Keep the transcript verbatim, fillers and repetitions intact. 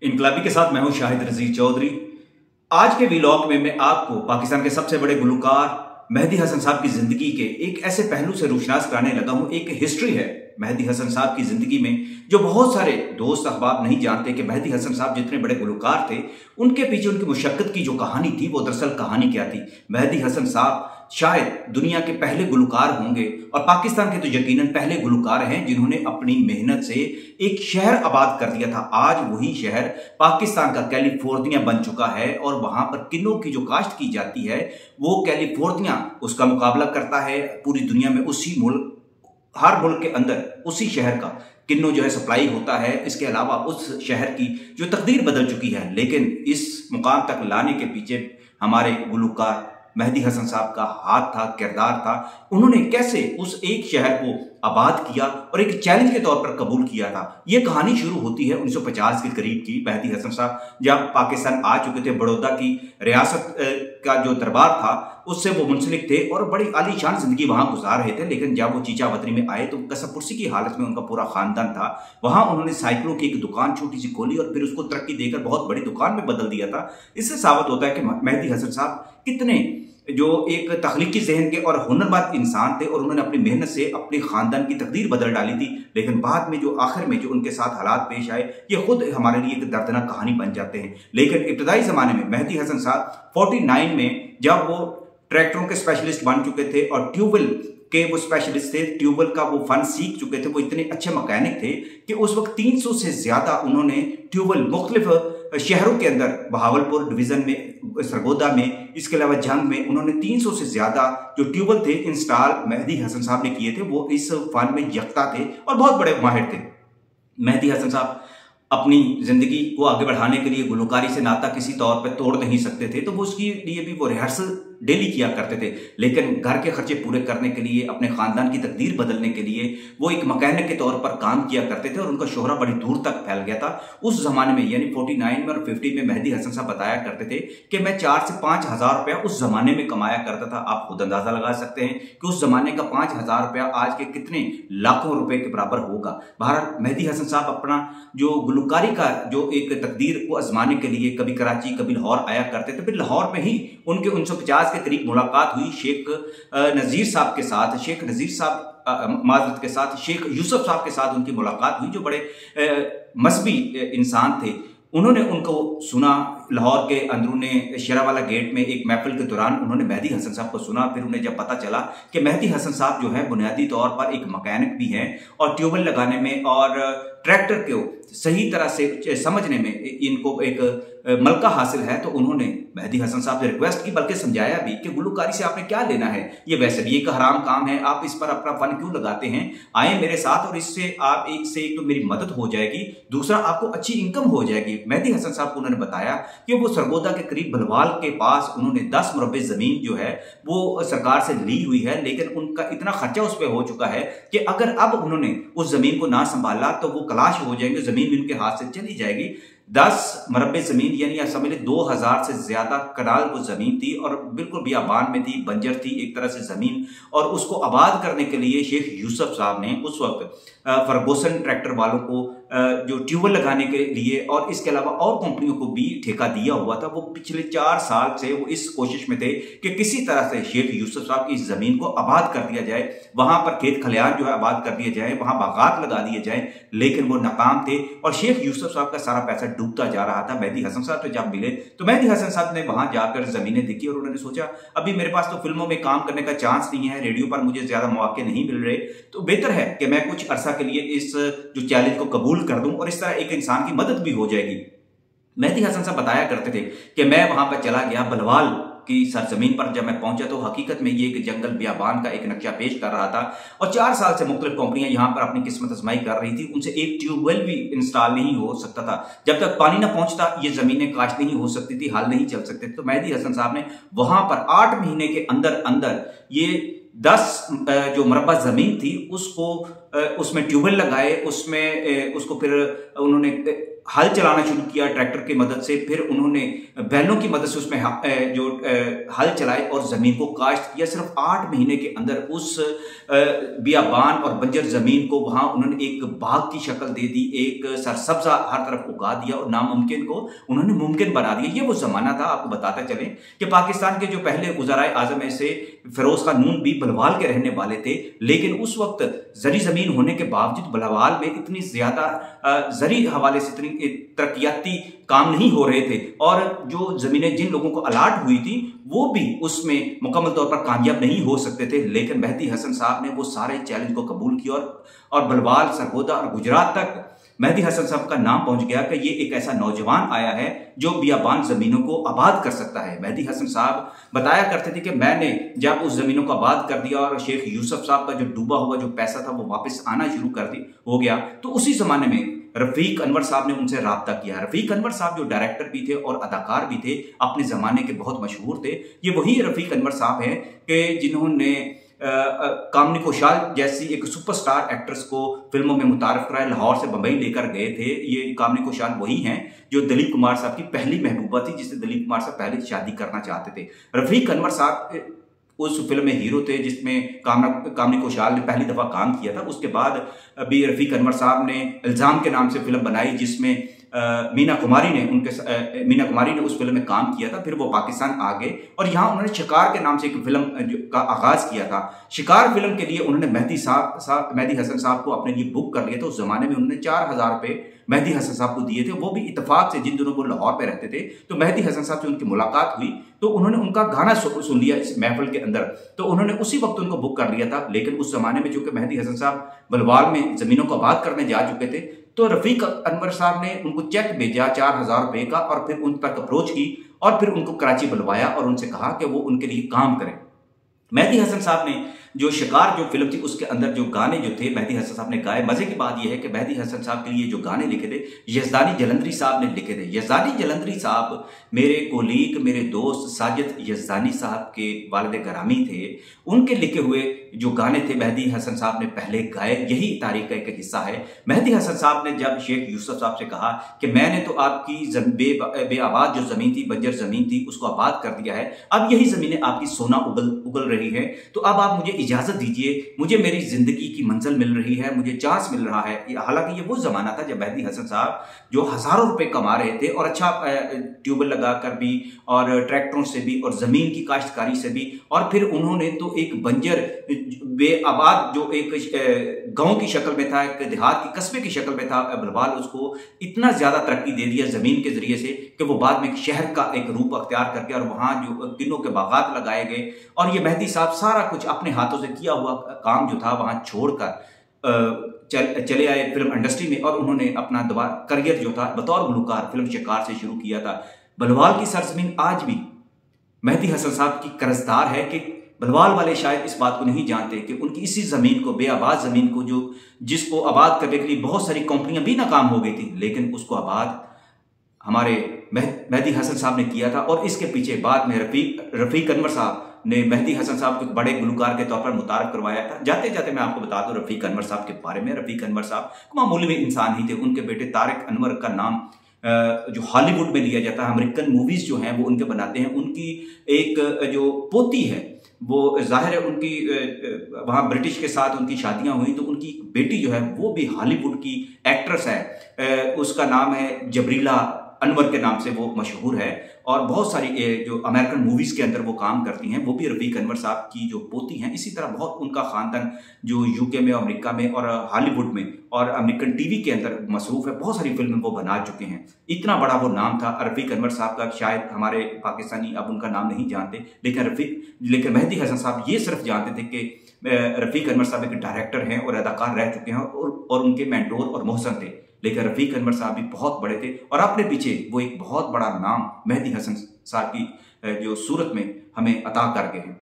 इनकलाबी के साथ मैं हूं शाहिद रजीक चौधरी। आज के वीलॉग में मैं आपको पाकिस्तान के सबसे बड़े गुलकार मेहदी हसन साहब की जिंदगी के एक ऐसे पहलू से रोशनास कराने लगा हूं। एक हिस्ट्री है मेहदी हसन साहब की जिंदगी में जो बहुत सारे दोस्त अहबाब नहीं जानते कि मेहदी हसन साहब जितने बड़े गुलकार थे, उनके पीछे उनकी मुशक्कत की जो कहानी थी वो दरअसल कहानी क्या थी। मेहदी हसन साहब शायद दुनिया के पहले गुलकार होंगे और पाकिस्तान के तो यकीनन पहले गुलकार हैं जिन्होंने अपनी मेहनत से एक शहर आबाद कर दिया था। आज वही शहर पाकिस्तान का कैलिफोर्निया बन चुका है और वहां पर किन्नों की जो काश्त की जाती है वो कैलिफोर्निया उसका मुकाबला करता है पूरी दुनिया में। उसी मुल्क हर मुल्क के अंदर उसी शहर का किन्नो जो है सप्लाई होता है। इसके अलावा उस शहर की जो तकदीर बदल चुकी है, लेकिन इस मुकाम तक लाने के पीछे हमारे गुलकार मेहदी हसन साहब का हाथ था, किरदार था। उन्होंने कैसे उस एक शहर को आबाद किया और एक चैलेंज के तौर पर कबूल किया था। यह कहानी शुरू होती है उन्नीस सौ पचास के करीब की। मेहदी हसन साहब जब पाकिस्तान आ चुके थे, बड़ौदा की रियासत का जो दरबार था उससे वो मुंसलिक थे और बड़ी आलीशान जिंदगी वहां गुजार रहे थे। लेकिन जब वो चीचा वतनी में आए तो कसबपुरसी की हालत में उनका पूरा खानदान था। वहां उन्होंने साइकिलों की एक दुकान छोटी सी खोली और फिर उसको तरक्की देकर बहुत बड़ी दुकान में बदल दिया था। इससे साबित होता है कि मेहदी हसन साहब कितने जो एक तख्लीकी जहन के और हुनरमंद इंसान थे और उन्होंने अपनी मेहनत से अपने खानदान की तकदीर बदल डाली थी। लेकिन बाद में जो आखिर में जो उनके साथ हालात पेश आए ये खुद हमारे लिए एक दर्दनाक कहानी बन जाते हैं। लेकिन इब्तदाई जमाने में मेहदी हसन साहब उनचास में जब वो ट्रैक्टरों के स्पेशलिस्ट बन चुके थे और ट्यूबवेल के वो स्पेशलिस्ट थे, ट्यूबवेल का वो फन सीख चुके थे, वो इतने अच्छे मैकेनिक थे कि उस वक्त तीन सौ से ज्यादा उन्होंने ट्यूबवेल मुख्तलिफ शहरों के अंदर बहावलपुर डिवीजन में, सरगोदा में, इसके अलावा जंग में उन्होंने तीन सौ से ज्यादा जो ट्यूबवेल थे इंस्टॉल मेहदी हसन साहब ने किए थे। वो इस फन में यकता थे और बहुत बड़े माहिर थे। मेहदी हसन साहब अपनी जिंदगी को आगे बढ़ाने के लिए गुलकारी से नाता किसी तौर पे तोड़ नहीं सकते थे, तो वो उसके लिए भी वो रिहर्सल डेली किया करते थे। लेकिन घर के खर्चे पूरे करने के लिए, अपने खानदान की तकदीर बदलने के लिए वो एक मैकेनिक के तौर पर काम किया करते थे और उनका शोहरा बड़ी दूर तक फैल गया था। उस जमाने में यानी उनचास में और पचास में मेहदी हसन साहब बताया करते थे कि मैं चार से पांच हजार रुपया उस जमाने में कमाया करता था। आप खुद अंदाजा लगा सकते हैं कि उस जमाने का पांच हजार रुपया आज के कितने लाखों रुपए के बराबर होगा। बहरहाल मेहदी हसन साहब अपना जो गुलकारी का जो एक तकदीर को आजमाने के लिए कभी कराची कभी लाहौर आया करते थे। फिर लाहौर में ही उनके उन्नीस सौ पचास के करीब मुलाकात हुई शेख नजीर साहब के साथ। शेख नजीर साहब माजरत के साथ शेख यूसुफ साहब के साथ उनकी मुलाकात हुई जो बड़े मजहबी इंसान थे। उन्होंने उनको सुना लाहौर के अंदरूने शेरावाला गेट में एक महफिल के दौरान उन्होंने मेहदी हसन साहब को सुना। फिर उन्हें जब पता चला कि मेहदी हसन साहब जो है बुनियादी तौर पर एक मैकेनिक भी हैं और ट्यूबवेल लगाने में और ट्रैक्टर को सही तरह से समझने में इनको एक मलका हासिल है, तो उन्होंने मेहदी हसन साहब से रिक्वेस्ट की, बल्कि समझाया भी कि गुलकारी से आपने क्या लेना है, ये वैसे भी एक हराम काम है, आप इस पर अपना फन क्यों लगाते हैं, आए मेरे साथ और इससे आप एक से एक तो मेरी मदद हो जाएगी, दूसरा आपको अच्छी इनकम हो जाएगी। मेहदी हसन साहब को उन्होंने बताया कि वो सरगोदा के करीब बलवाल के पास उन्होंने दस मुरब्बे जमीन जो है वो सरकार से ली हुई है, लेकिन उनका इतना खर्चा उस पर हो चुका है कि अगर अब उन्होंने उस जमीन को ना संभाला तो वो कलाश हो जाएंगे, जमीन भी उनके हाथ से चली जाएगी। दस मरबे जमीन यानी आप समझ लें दो हजार से ज्यादा कनाल वो जमीन थी और बिल्कुल बियाबान में थी, बंजर थी एक तरह से जमीन। और उसको आबाद करने के लिए शेख यूसुफ साहब ने उस वक्त फर्गूसन ट्रैक्टर वालों को जो ट्यूबवेल लगाने के लिए और इसके अलावा और कंपनियों को भी ठेका दिया हुआ था। वो पिछले चार साल से वो इस कोशिश में थे कि किसी तरह से शेख यूसुफ साहब की इस जमीन को आबाद कर दिया जाए, वहां पर खेत खलियान जो है आबाद कर दिए जाए, वहां बागात लगा दिए जाए, लेकिन वो नाकाम थे और शेख यूसुफ साहब का सारा पैसा डूबता जा रहा था। मेहदी हसन साहब तो जब मिले तो मेहदी हसन साहब ने वहां जाकर जमीनें देखी और उन्होंने सोचा अभी मेरे पास तो फिल्मों में काम करने का चांस नहीं है, रेडियो पर मुझे ज्यादा मौके नहीं मिल रहे, तो बेहतर है कि मैं कुछ अरसा के लिए इस जो चैलेंज को कबूल कर दूं और इस तरह एक इंसान की मदद भी हो जाएगी। मेहदी हसन साहब बताया करते थे कि मैं वहां पर चला गया बलवाल की सरजमीन पर। जब मैं पहुंचा तो हकीकत में ये एक जंगल बियाबान का एक नक्शा पेश कर रहा था और चार साल से मुख्तलिफ कंपनियां यहां पर अपनी किस्मत आजमाई कर रही थी। उनसे एक ट्यूबवेल भी इंस्टॉल नहीं हो सकता था, जब तक पानी ना पहुंचता ये जमीनें काश्त नहीं हो सकती थी, हाल नहीं चल सकते। तो मेहदी हसन साहब ने वहां पर आठ महीने के अंदर अंदर ये दस जो मरबा जमीन थी उसको उसमें ट्यूबवेल लगाए, उसमें उसको फिर उन्होंने हल चलाना शुरू किया ट्रैक्टर की मदद से, फिर उन्होंने बैलों की मदद से उसमें जो हल चलाए और ज़मीन को काश्त किया। सिर्फ आठ महीने के अंदर उस बियाबान और बंजर ज़मीन को वहाँ उन्होंने एक बाग की शक्ल दे दी, एक सरसब्जा हर तरफ उगा दिया और नामुमकिन को उन्होंने मुमकिन बना दिया। ये वो ज़माना था। आपको बताते चलें कि पाकिस्तान के जो पहले वज़राए आज़म में से फिरोज़ खान नून भी बलवाल के रहने वाले थे, लेकिन उस वक्त ज़री ज़मीन होने के बावजूद बलवाल में इतनी ज़्यादा ज़री हवाले से इतनी तरक्याती काम नहीं हो रहे थे और जो ज़मीनें जिन लोगों को अलाट हुई थी वो भी उसमें मुकम्मल तौर पर कामयाब नहीं हो सकते थे। लेकिन मेहदी हसन साहब ने वो सारे चैलेंज को कबूल किया और, और बलवाल, सरगोदा और गुजरात तक मेहदी हसन साहब का नाम पहुंच गया कि ये एक ऐसा नौजवान आया है जो बियाबान जमीनों को आबाद कर सकता है। मेहदी हसन साहब बताया करते थे कि मैंने जब उस जमीनों को आबाद कर दिया और शेख यूसुफ साहब का जो डूबा हुआ जो पैसा था वो वापस आना शुरू कर दी हो गया, तो उसी जमाने में रफीक अनवर साहब ने उनसे राब्ता किया। रफीक अनवर साहब जो डायरेक्टर भी थे और अदाकार भी थे, अपने जमाने के बहुत मशहूर थे। ये वही रफीक अनवर साहब हैं कि जिन्होंने कामनी कौशाल जैसी एक सुपरस्टार एक्ट्रेस को फिल्मों में मुतारफ कराया, लाहौर से बंबई लेकर गए थे। ये कामनी कौशाल वही हैं जो दिलीप कुमार साहब की पहली महबूबा थी, जिससे दिलीप कुमार साहब पहले शादी करना चाहते थे। रफीक अनवर साहब उस फिल्म में हीरो थे जिसमें कामना कामनी कौशाल ने पहली दफा काम किया था। उसके बाद अभी रफीक अनवर साहब ने इल्जाम के नाम से फिल्म बनाई जिसमें मीना कुमारी ने उनके आ, मीना कुमारी ने उस फिल्म में काम किया था। फिर वो पाकिस्तान आ गए और यहाँ उन्होंने शिकार के नाम से एक फिल्म का आगाज किया था। शिकार फिल्म के लिए उन्होंने मेहदी साहब साहब मेहदी हसन साहब को अपने लिए बुक कर लिया था। उस जमाने में उन्होंने चार हजार रुपये मेहदी हसन साहब को दिए थे, वो भी इत्तेफाक से, जिन दिनों वो लाहौर पे रहते थे। तो मेहदी हसन साहब से उनकी मुलाकात हुई तो उन्होंने उनका गाना सुन लिया इस महफिल के अंदर, तो उन्होंने उसी वक्त उनको बुक कर लिया था। लेकिन उस जमाने में चूंकि मेहदी हसन साहब बलवाल में जमीनों को आबाद करने जा चुके थे, तो रफीक अनवर साहब ने उनको चेक भेजा चार हजार रुपए का और फिर उन तक अप्रोच की और फिर उनको कराची बुलवाया और उनसे कहा कि वो उनके लिए काम करें। मेहदी हसन साहब ने जो शिकार जो फिल्म थी उसके अंदर जो गाने जो थे मेहदी हसन साहब ने गाए। मजे की बात यह है कि मेहदी हसन साहब के लिए जो गाने लिखे थे यज़दानी जलंधरी साहब ने लिखे थे। यज़दानी जलंधरी साहब मेरे कोलीग, मेरे दोस्त साजिद यज़दानी साहब के वालिद ग्रामी थे। उनके लिखे हुए जो गाने थे मेहदी हसन साहब ने पहले गाए, यही तारीख का एक हिस्सा है। मेहदी हसन साहब ने जब शेख यूसुफ साहब से कहा कि मैंने तो आपकी बे, बे आबाद जो जमीन थी, बंजर जमीन थी, उसको आबाद कर दिया है, अब यही जमीनें आपकी सोना उगल उगल रही है, तो अब आप मुझे इजाजत दीजिए, मुझे मेरी जिंदगी की मंजिल मिल रही है, मुझे चांस मिल रहा है। हालांकि ये वो जमाना था जब मेहदी हसन साहब जो हजारों रुपए कमा रहे थे और अच्छा ट्यूबवेल लगाकर भी और ट्रैक्टरों से भी और जमीन की काश्तकारी से भी, और फिर उन्होंने तो एक बंजर बेआबाद जो एक गांव की शक्ल में था, एक देहात की कस्बे की शक्ल में था बलवाल, उसको इतना ज्यादा तरक्की दे दिया जमीन के जरिए से कि वो बाद में एक शहर का एक रूप अख्तियार करके और वहां जो किन्नों के बागात लगाए गए। और ये मेहदी साहब सारा कुछ अपने हाथों से किया हुआ काम जो था वहां छोड़कर चल, चले आए फिल्म इंडस्ट्री में और उन्होंने अपना दोबारा करियर जो था बतौर गुलकार फिल्म शिकार से शुरू किया था। बलवाल की सरजमीन आज भी मेहदी हसन साहब की कर्जदार है कि बलवाल वाले शायद इस बात को नहीं जानते कि उनकी इसी जमीन को, बेआबाद जमीन को, जो जिसको आबाद करने के लिए बहुत सारी कंपनियां भी नाकाम हो गई थी, लेकिन उसको आबाद हमारे मेहदी हसन साहब ने किया था। और इसके पीछे बाद में रफीक रफीक अनवर साहब ने मेहदी हसन साहब को एक बड़े गुलकार के तौर पर मुतारफ करवाया था। जाते जाते मैं आपको बता दूं रफीक अनवर साहब के बारे में। रफीक अनवर साहब मामूली में इंसान ही थे। उनके बेटे तारिक अनवर का नाम जो हॉलीवुड में लिया जाता है, अमेरिकन मूवीज जो हैं वो उनके बनाते हैं। उनकी एक जो पोती है वो जाहिर है उनकी वहाँ ब्रिटिश के साथ उनकी शादियां हुई, तो उनकी बेटी जो है वो भी हॉलीवुड की एक्ट्रेस है। उसका नाम है जबरीला अनवर के नाम से वो मशहूर है और बहुत सारी जो अमेरिकन मूवीज के अंदर वो काम करती हैं, वो भी रफीक अनवर साहब की जो पोती हैं। इसी तरह बहुत उनका खानदान जो यूके में, अमेरिका में और हॉलीवुड में और अमेरिकन टीवी के अंदर मसरूफ है। बहुत सारी फिल्में वो बना चुके हैं। इतना बड़ा वो नाम था रफीक अनवर साहब का, शायद हमारे पाकिस्तानी अब उनका नाम नहीं जानते, लेकिन रफीक लेकिन मेहदी हसन साहब ये सिर्फ जानते थे कि रफीक अनवर साहब एक डायरेक्टर हैं और अदाकार रह चुके हैं और, और उनके मेंटोर और मोहसन थे। लेकिन रफीक अनवर साहब भी बहुत बड़े थे और अपने पीछे वो एक बहुत बड़ा नाम मेहदी हसन साहब की जो सूरत में हमें अता कर गए हैं।